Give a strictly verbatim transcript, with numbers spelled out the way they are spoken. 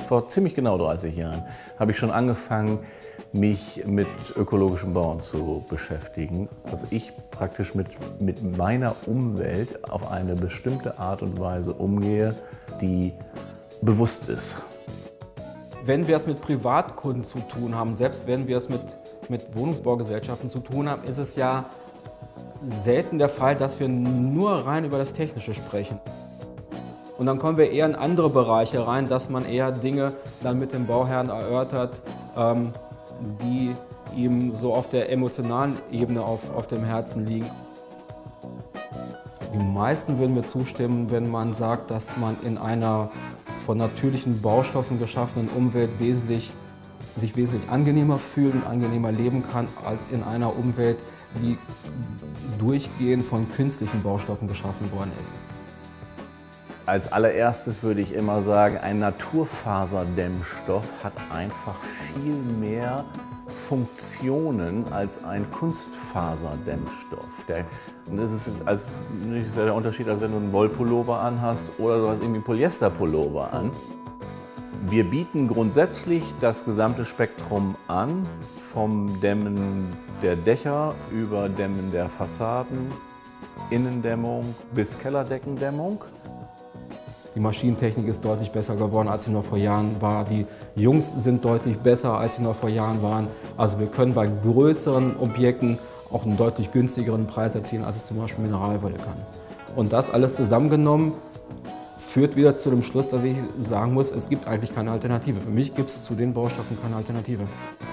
vor ziemlich genau dreißig Jahren habe ich schon angefangen, mich mit ökologischem Bauen zu beschäftigen. Also ich praktisch mit, mit meiner Umwelt auf eine bestimmte Art und Weise umgehe, die bewusst ist. Wenn wir es mit Privatkunden zu tun haben, selbst wenn wir es mit, mit Wohnungsbaugesellschaften zu tun haben, ist es ja selten der Fall, dass wir nur rein über das Technische sprechen. Und dann kommen wir eher in andere Bereiche rein, dass man eher Dinge dann mit dem Bauherrn erörtert, ähm, die ihm so auf der emotionalen Ebene auf, auf dem Herzen liegen. Die meisten würden mir zustimmen, wenn man sagt, dass man in einer von natürlichen Baustoffen geschaffenen Umwelt wesentlich, sich wesentlich angenehmer fühlt und angenehmer leben kann, als in einer Umwelt, die durchgehend von künstlichen Baustoffen geschaffen worden ist. Als allererstes würde ich immer sagen, ein Naturfaserdämmstoff hat einfach viel mehr Funktionen als ein Kunstfaserdämmstoff. Der, und das ist, als, das ist ja der Unterschied, als wenn du einen Wollpullover anhast oder du hast irgendwie einen Polyesterpullover an. Wir bieten grundsätzlich das gesamte Spektrum an, vom Dämmen der Dächer über Dämmen der Fassaden, Innendämmung bis Kellerdeckendämmung. Die Maschinentechnik ist deutlich besser geworden, als sie noch vor Jahren war. Die Jungs sind deutlich besser, als sie noch vor Jahren waren. Also wir können bei größeren Objekten auch einen deutlich günstigeren Preis erzielen, als es zum Beispiel Mineralwolle kann. Und das alles zusammengenommen führt wieder zu dem Schluss, dass ich sagen muss, es gibt eigentlich keine Alternative. Für mich gibt es zu den Baustoffen keine Alternative.